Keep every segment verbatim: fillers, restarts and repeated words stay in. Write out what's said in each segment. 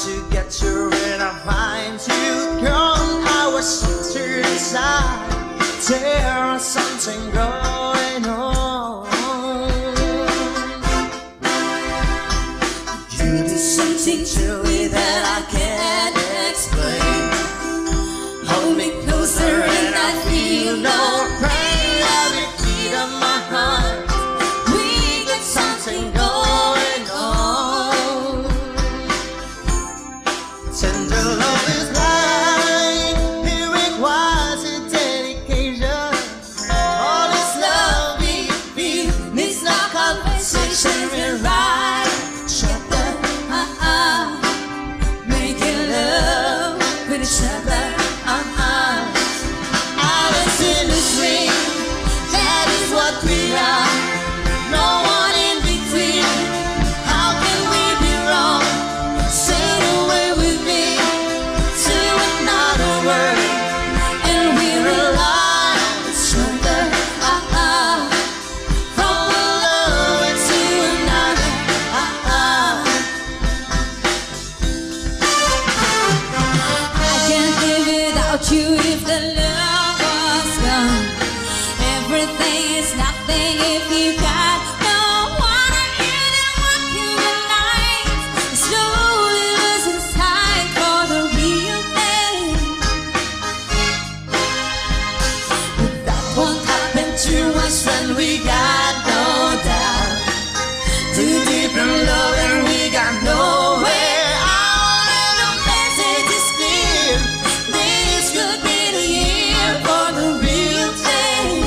to get you when I find you, girl. I was sheltered inside. There's something going on. You do something to me that I can't explain. Hold me closer and I feel no pain. Every beat of my heart, we got something going on. Tender love is blind, it requires a dedication. All this love we feel needs no compensation. We're right, shut up, uh-uh, making love with each other, uh-uh. Alice in the stream, that is what we are. No one in between. How can we be wrong? Sail away with me to another world, and we're alive with each other, uh-uh. From one love to another, uh-uh. I can't live without you if the love was gone. Everything is nothing if you got no one. I'm here to walk in the night, slowly losing sight for the real thing. But that won't happen to us when we got no doubt. Too deep in love and we got nowhere out. And the message is clear, this could be the year for the real thing.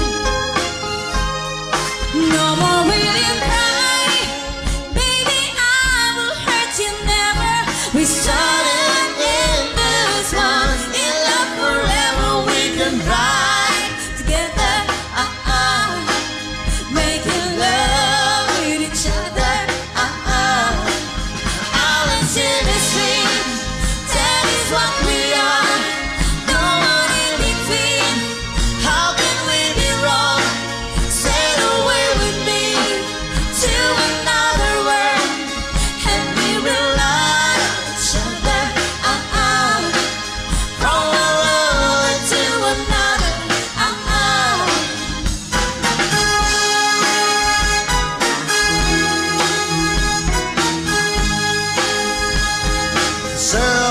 No more waiting cry, baby, I will hurt you never. We started in this one, in love forever we can ride together, uh-uh, making love with each other, uh-uh. Islands in the stream, that is what we are. No one in between. How can we be wrong? Sail away with me to another world, and we rely on each other, uh-uh. From one world to another, uh-uh. So